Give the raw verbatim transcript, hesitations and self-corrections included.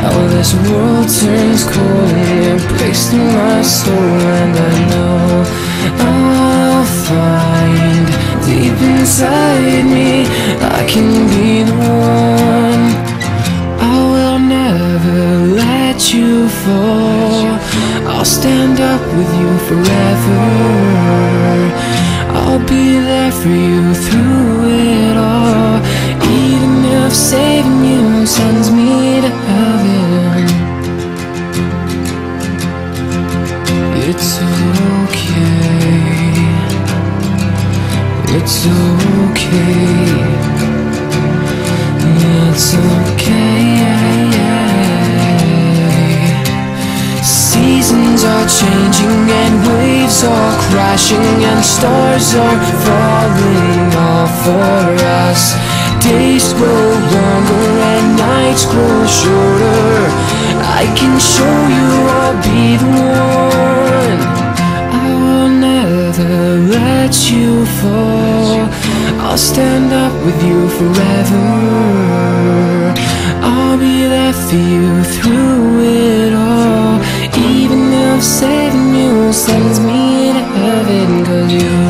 how this world turns cold and it breaks through my soul. And I know I'll find deep inside me I can be the one. I will never let you fall. I'll stand up with you forever. I'll be there for you through it all, even if saving you sends me to heaven. It's okay, it's okay, it's okay. Seasons are changing and waves are crashing and stars are falling all for us. Days grow longer and nights grow shorter. I can show you I'll be the one. I will never let you fall. I'll stand up with you forever. I'll be there for you through it all, even if saving you sends me to heaven. 'Cause you